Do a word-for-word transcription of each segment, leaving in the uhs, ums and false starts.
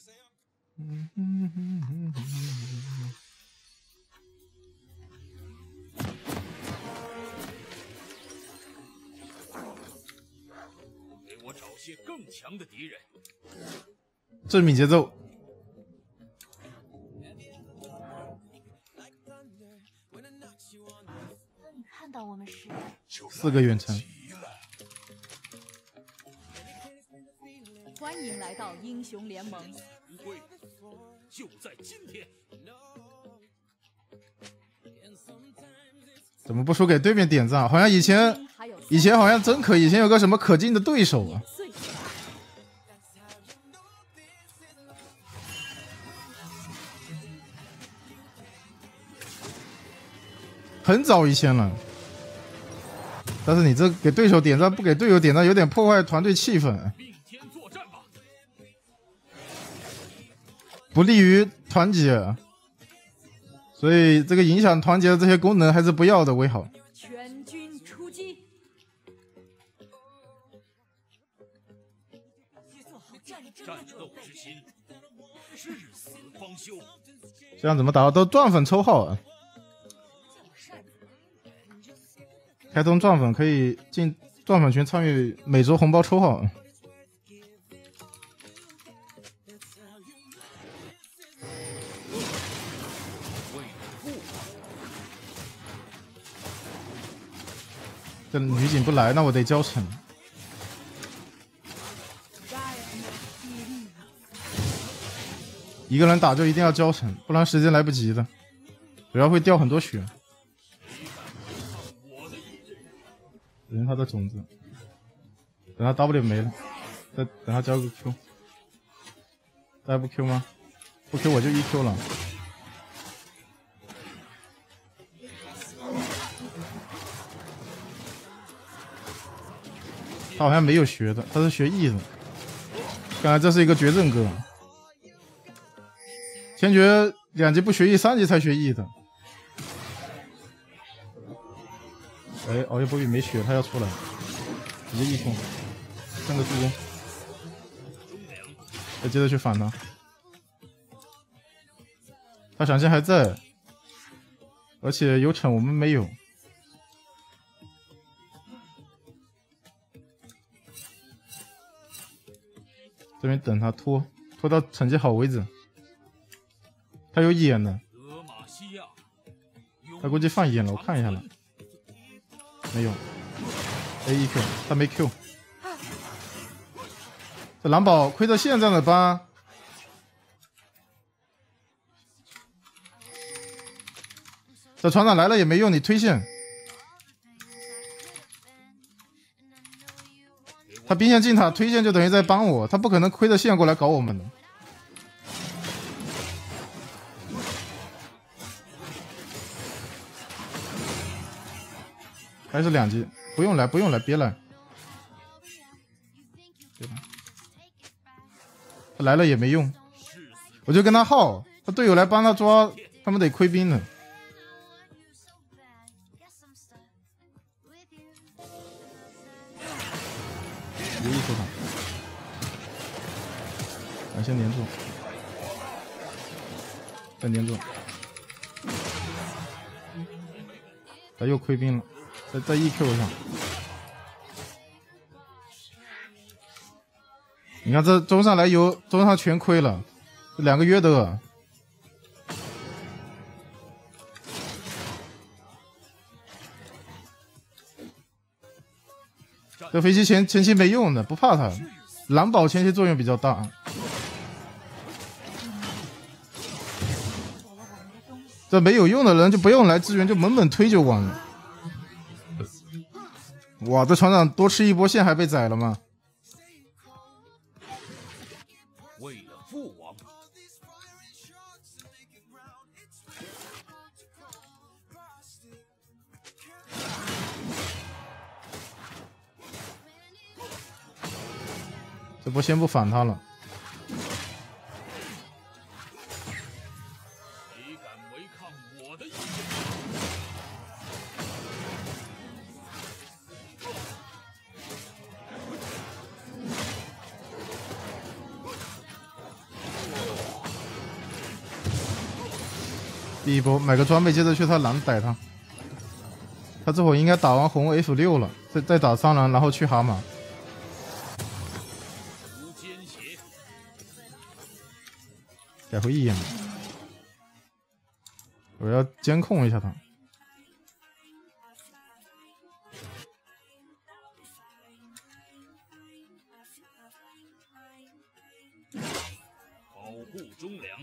给我找些更强的敌人。 正米节奏。 你看到我们时， 四个远程。 欢迎来到英雄联盟。 不会，就在今天。 怎么不说给对面点赞？好像以前，以前好像真可以，以前有个什么可敬的对手啊。很早以前了，但是你这给对手点赞不给队友点赞，有点破坏团队气氛，不利于团结，所以这个影响团结的这些功能还是不要的为好。 全军出击， 战斗之心，至死方休。 这样怎么打都钻粉抽号啊！开通钻粉可以进钻粉群参与每周红包抽号。这女警不来，那我得交城。一个人打就一定要交城，不然时间来不及的，主要会掉很多血。等他的种子，等他 W 没了，再等他交个 Q， 大家不 Q 吗？不 Q 我就 E Q 了。他好像没有学的，他是学 E 的。看来这是一个绝症哥。前觉两级不学 E， 三级才学 E 的。哎，熬夜波比没血，他要出来，直接一冲，上个助攻，再接着去反他。他闪现还在，而且有惩我们没有。这边等他拖，拖到成绩好为止。他有眼呢，他估计放眼了，我看一下了。没有 ，A E Q， 他没 Q。这蓝宝亏得线这样的班，这船长来了也没用，你推线。他兵线进塔推线就等于在帮我，他不可能亏着线过来搞我们的。还是两级，不用来，不用来，别来。别来，他来了也没用，我就跟他耗，他队友来帮他抓，他们得亏兵的。无意出塔，感谢粘住，再粘住，他又亏兵了。在在 E Q 上，你看这中上来游，中上全亏了，两个约德。这飞机前前期没用的，不怕他，蓝宝前期作用比较大。这没有用的人就不用来支援，就猛猛推就完了。哇，这船长多吃一波线还被宰了吗？ 为了父王， 这波先不反他了。 谁敢违抗我的意志？ B 一波买个装备，接着去他蓝逮他。他这会儿应该打完红 F 六了，再再打三蓝，然后去蛤蟆。改回一眼，我要监控一下他。 保护忠良。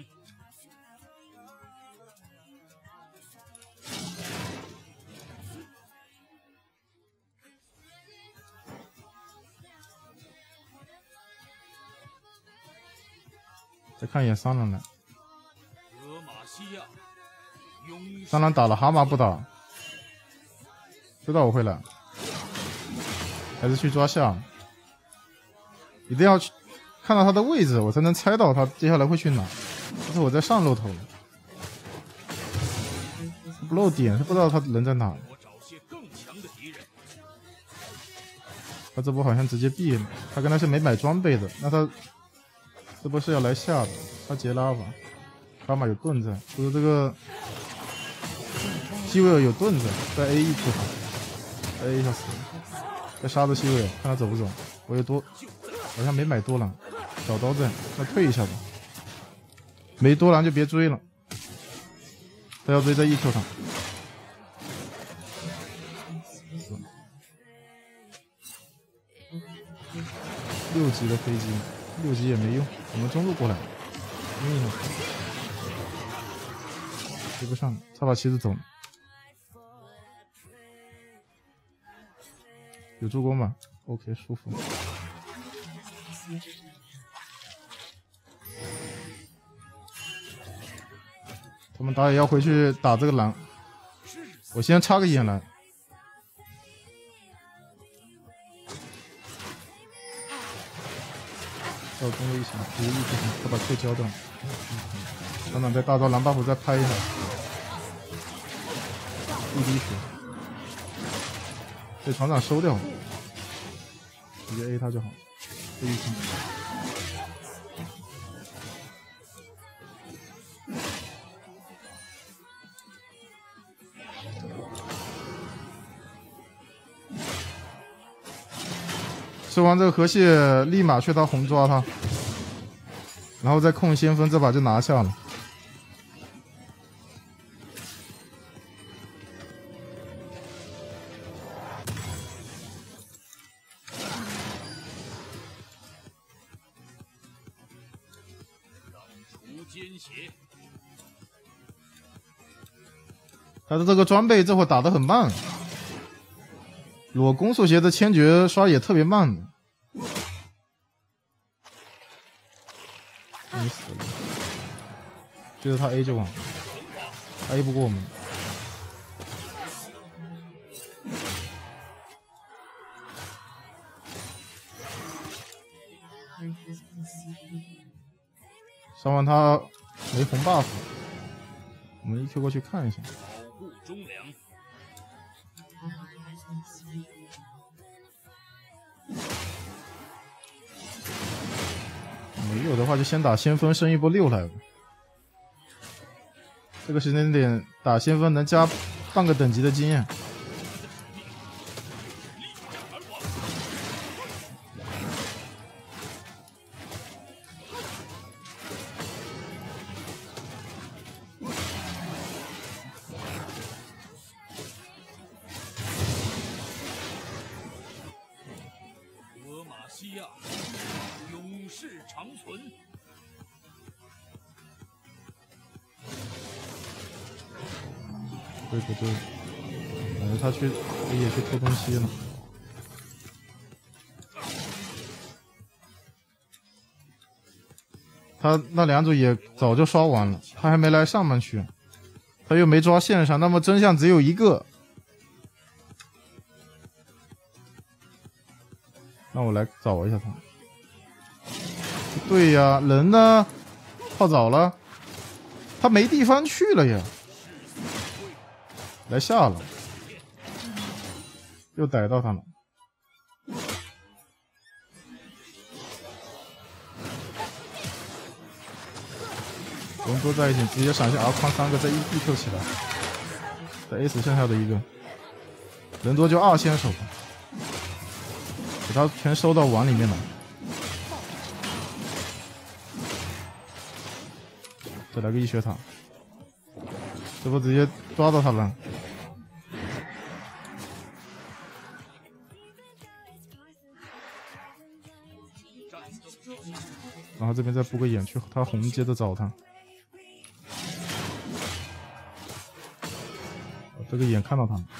再看一眼三蓝来， 德玛西亚，勇三蓝打了，蛤蟆不打，知道我会来，还是去抓下？一定要去看到他的位置，我才能猜到他接下来会去哪。但是我在上露头了，不露点是不知道他人在哪。 我找些更强的敌人。 他这波好像直接毙了，他刚才是没买装备的，那他这波是要来下的，他截拉吧。伽马有盾在，就是这个希维尔有盾在，再 A 一出他 ，A 一下死了，再杀着希维尔，看他走不走。我有多，好像没买多狼，小刀在，再退一下吧。没多狼就别追了，他要追再 E Q 他。六级的飞机，六级也没用，我们中路过来，晕了，追不上，他把旗子走了，有助攻吗 ？OK， 舒服。他们打野要回去打这个狼，我先插个野蓝。到中路一行，直接一直行，他把 Q 交断。等等，在大招蓝 buff 再拍一下，一滴血，被船长收掉了，直接 A 他就好。这一行，吃完这个河蟹，立马去他红抓他，然后再控先锋，这把就拿下了。 除奸邪。 他的这个装备这会儿打得很慢。裸攻速鞋的千珏刷也特别慢，你死了，追着他 A 就完，他 A 不过我们。上完他没红 buff， 我们 E Q 过去看一下。 保护忠良。 没有的话就先打先锋，升一波六来吧。这个时间点打先锋能加半个等级的经验。 德玛西亚，永世长存。 对不对？感觉他去也去偷东西了。他那两组也早就刷完了，他还没来上面去，他又没抓线上，那么真相只有一个。那我来找一下他。对呀，人呢？泡澡了，他没地方去了呀。来下了，又逮到他了。 人多在一起，直接闪现 R 框三个，再一 E Q 起来，再 A 死剩下的一个。人多就二先手，给他全收到碗里面来。再来个一血塔，这波直接抓到他了。然后这边再布个眼去他红接着找他。这个眼看到他了。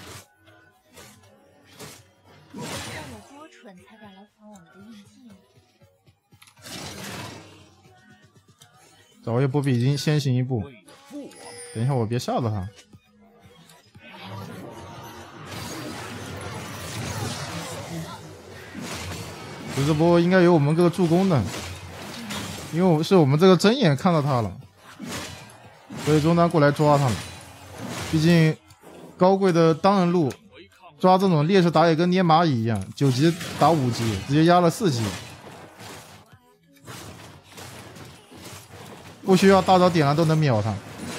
要有多蠢才敢来抢我们的印记呢？ 找叶波比已经先行一步， 为了父王， 等一下我别吓到他。这波应该有我们这个助攻的，因为我们是我们这个睁眼看到他了，所以中单过来抓他了。毕竟高贵的当人路抓这种劣势打野跟捏蚂蚁一样，九级打五级，直接压了四级，不需要大招点燃都能秒他。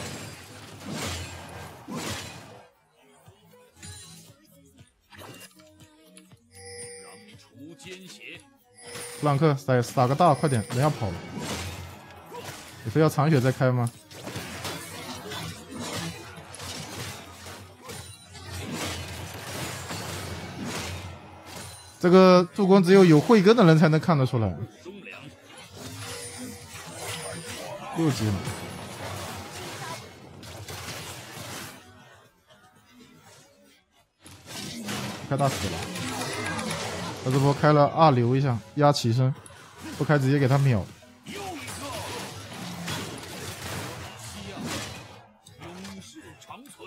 除奸邪， 弗朗克撒撒个大，快点，人要跑了。你非要残血再开吗？这个助攻只有有慧根的人才能看得出来。 忠良， 六级了，开大死了。他这波开了二留一下，压起身，不开直接给他秒。 又一个，西亚，永世长存。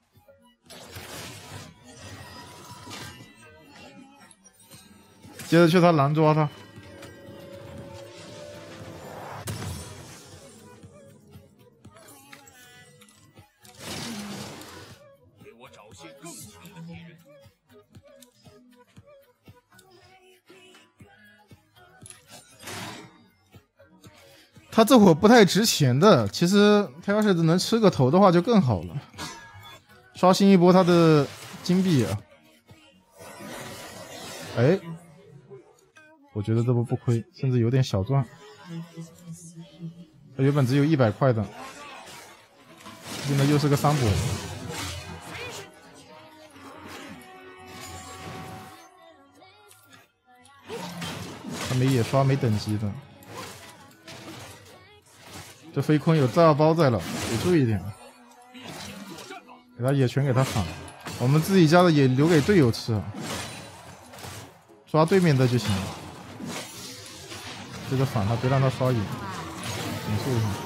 接着去他蓝抓他。 给我找些更强的敌人。 他这会儿不太值钱的，其实他要是能吃个头的话就更好了，刷新一波他的金币啊！哎，我觉得这波不亏，甚至有点小赚。他原本只有一百块的，现在又是个三波。他没野刷，没等级的。这飞坤有炸药包在了，得注意点。给他野全给他反，我们自己家的野留给队友吃啊，刷对面的就行了。这个反他，别让他刷野，减速一下。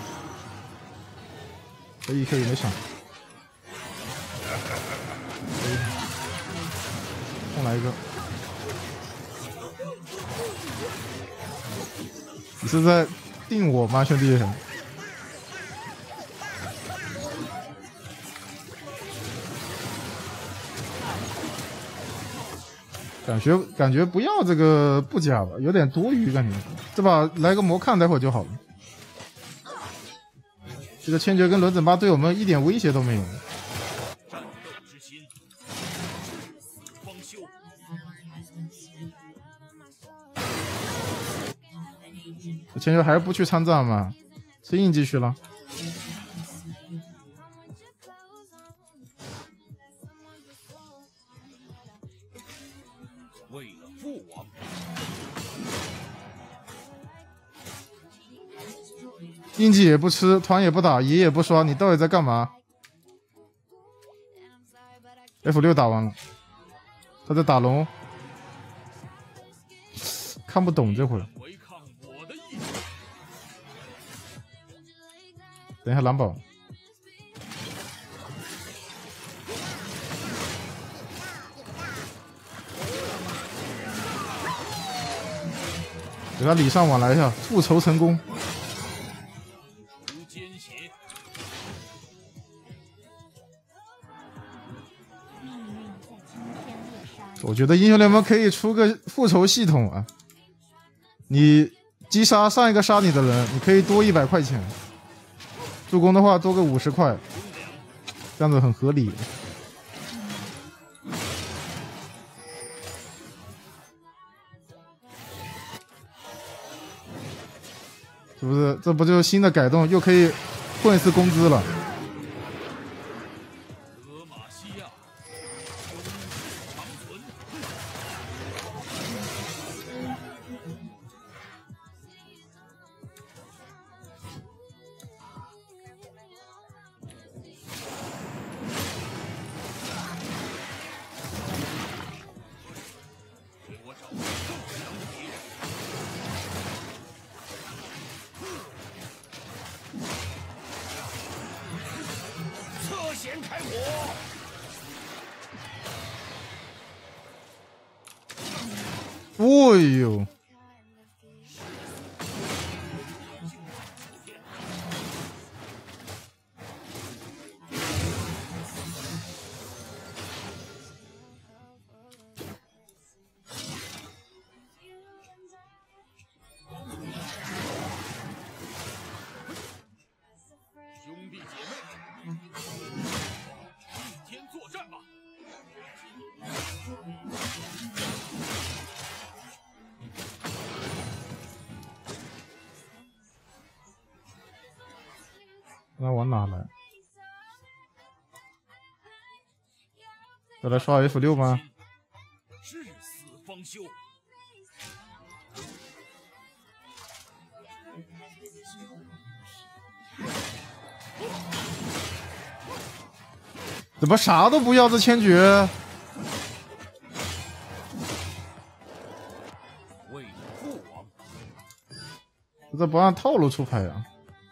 这 E Q 也没闪，送来一个。你是在定我吗，兄弟？感觉感觉不要这个布甲吧，有点多余感觉。这把来个魔抗，待会儿就好了。这个千珏跟轮子八对我们一点威胁都没有。 战斗之心，方休。 这千珏还是不去参战嘛？吃印记去了。 为了父王， 印记也不吃，团也不打，野也不刷，你到底在干嘛 ？F 六 打完了，他在打龙，看不懂这会儿。 违抗我的意志。 等一下蓝宝，给他礼尚往来一下，复仇成功。 除奸邪， 命运在今天猎杀你。 我觉得英雄联盟可以出个复仇系统啊！你击杀上一个杀你的人，你可以多一百块钱。 助攻的话多个五十块，这样子很合理。是不是？这不就是新的改动，又可以混一次工资了？ 德玛西亚，长存。给我找更强的敌人。 侧弦开火！ 哦呦！ 兄弟姐妹，一天作战吧！ 那往哪来？要来刷 F 六吗？ 至死方休。 怎么啥都不要这千珏？ 为父王。 这不按套路出牌啊！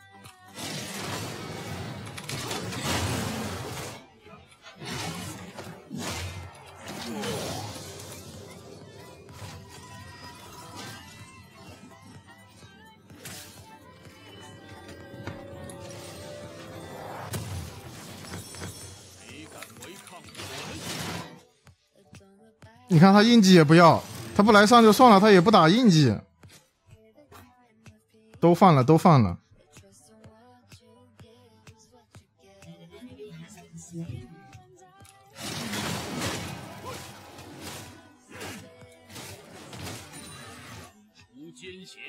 你看他印记也不要，他不来上就算了，他也不打印记，都放了，都放了。 无奸邪。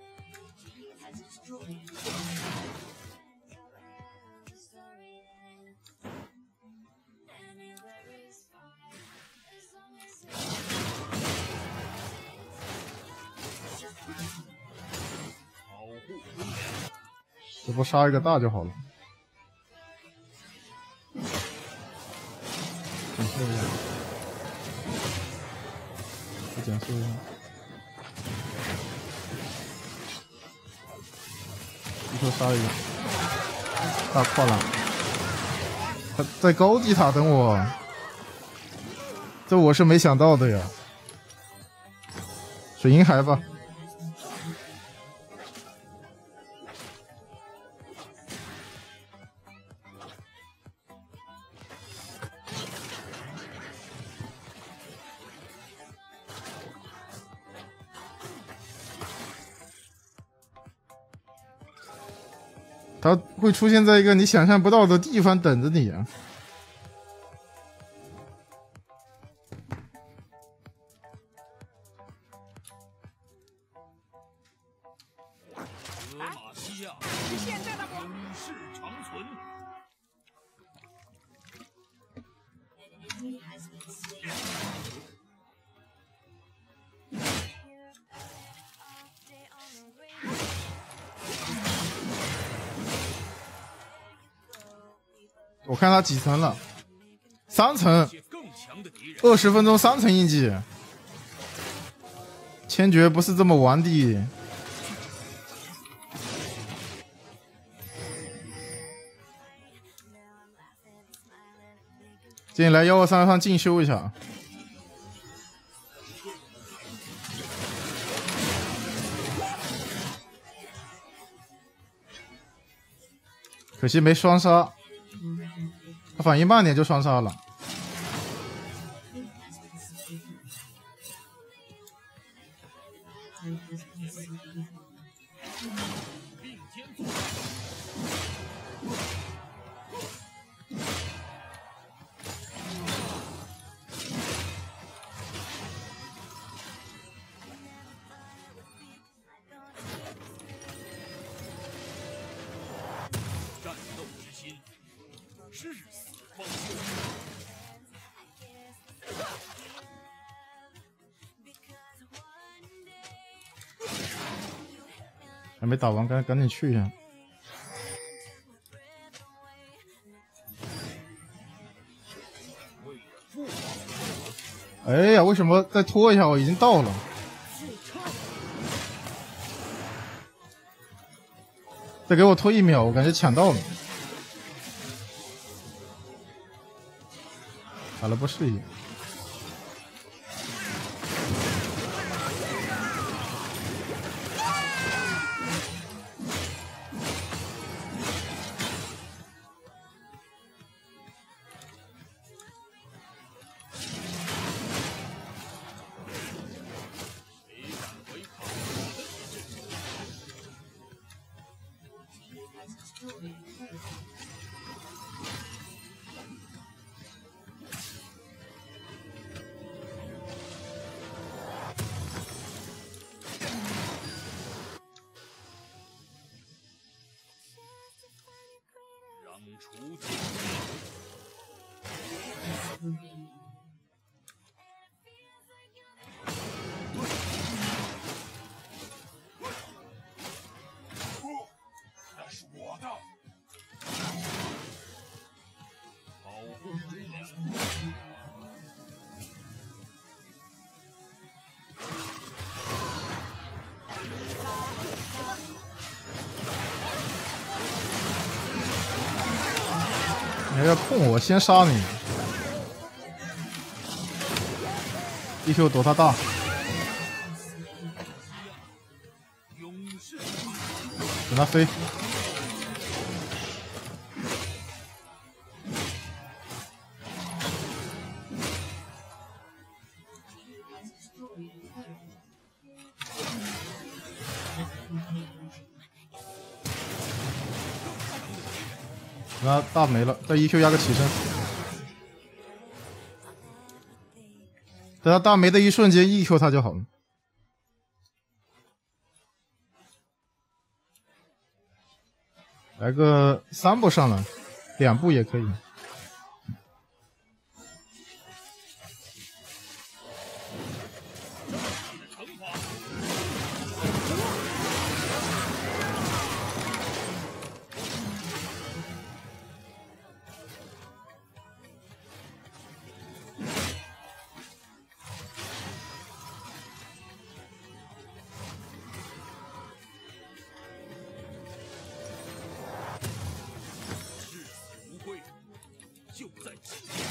这不杀一个大就好了。减速一下，再减速一下，一头杀一个，大跨栏。他在高地塔等我，这我是没想到的呀。水银海吧。它会出现在一个你想象不到的地方等着你啊！ 德玛西亚， 现在的我永世长存。 我看他几层了，三层， 更强的敌人。 二十分钟三层印记，千珏不是这么玩的。建议来幺二三上进修一下。可惜没双杀。他反应慢点就双杀了。 战斗之心，誓死方休。 还没打完，赶赶紧去一下。哎呀，为什么再拖一下？我已经到了。再给我拖一秒，我感觉抢到了。打了不适应。 除尽。 那是我的。 保护力量。 你要控我，先杀你。E Q 躲他大。等他飞。那大没了，再 E Q 压个起身。等他大没的一瞬间 E Q 他就好了。来个三步上来，两步也可以。 就在今天。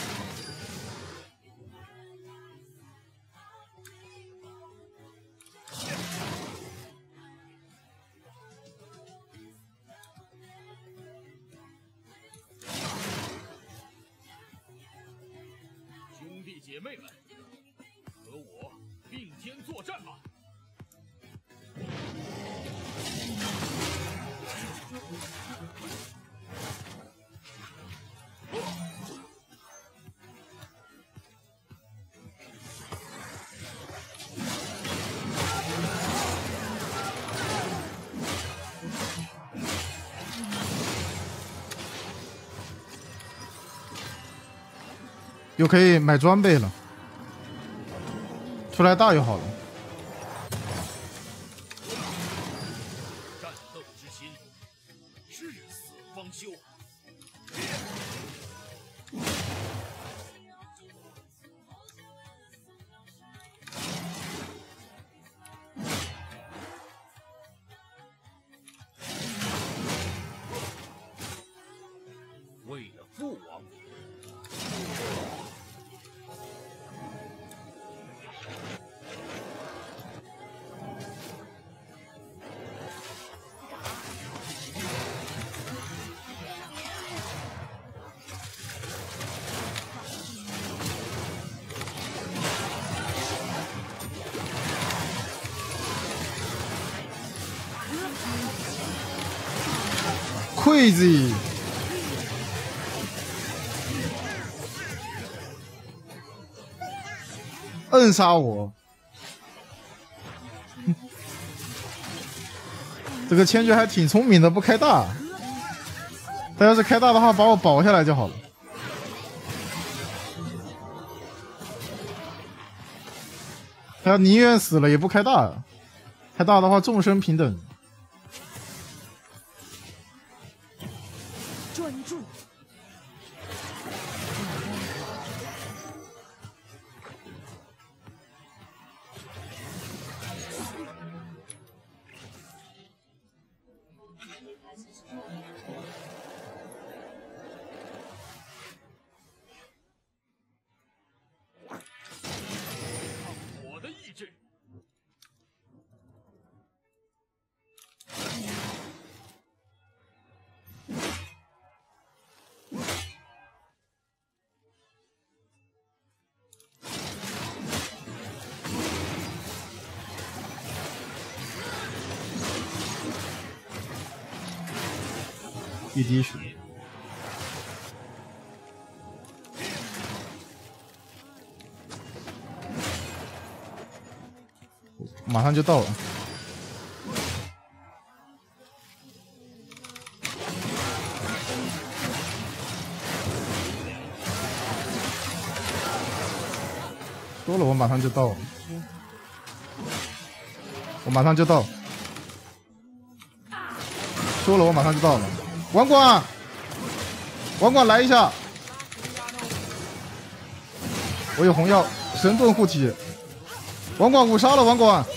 兄弟姐妹们，和我并肩作战吧！ 又可以买装备了，出来大就好了。 战斗之心，至死方休。为了父王。 Crazy。 闷杀我。这个千珏还挺聪明的，不开大。他要是开大的话，把我保下来就好了。他宁愿死了也不开大，开大的话众生平等。 专注。 我的意志。 一滴血。马上就到了。说了，我马上就到了。我马上就到。说了，我马上就到了。王管，王管来一下！我有红药，神盾护体。王管五杀了，王管。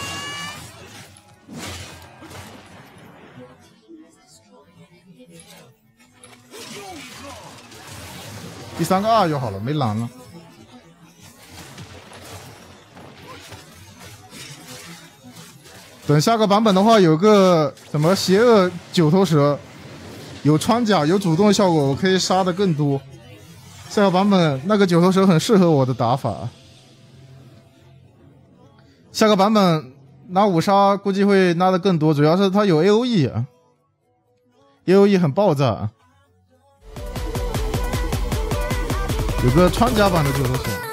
第三个二就好了，没蓝了。等下个版本的话，有个什么邪恶九头蛇。有穿甲，有主动效果，我可以杀的更多。下个版本那个九头蛇很适合我的打法。下个版本拿五杀估计会拉的更多，主要是它有 A O E，A O E 很爆炸。有个穿甲版的九头蛇。